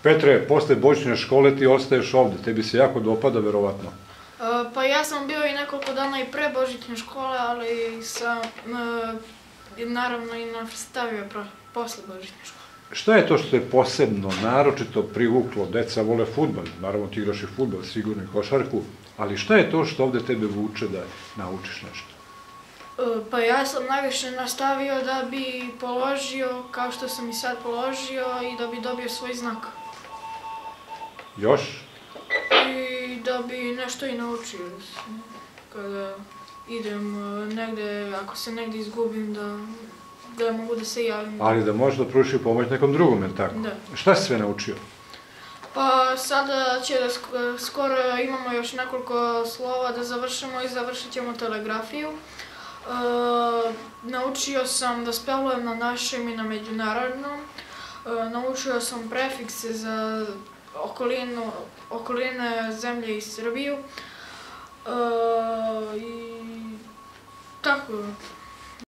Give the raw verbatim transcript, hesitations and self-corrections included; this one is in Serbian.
Petre, posle božićne škole ti ostaješ ovde, tebi se jako dopada, verovatno. Pa ja sam bio i nekoliko dana i pre božićne škole, ali sam naravno i nastavio posle božićne škole. Šta je to što je posebno, naročito privuklo? Deca vole fudbal, naravno ti igraš i fudbal, sigurno i košarku, ali šta je to što ovde tebe vuče da naučiš nešto? Pa ja sam najviše nastavio da bi položio, kao što sam i sad položio, i da bi dobio svoj znak. Još? I da bi nešto i naučio. Kada idem negde, ako se negde izgubim, da mogu da se javim. Ali da možeš da pružiš pomoć nekom drugom, je tako? Da. Šta si sve naučio? Pa sada će da skoro imamo još nekoliko slova da završimo i završit ćemo telegrafiju. Naučio sam da spelujem na našem i na međunarodnom. Naučio sam prefikse za okoline zemlje i Srbiju. I tako.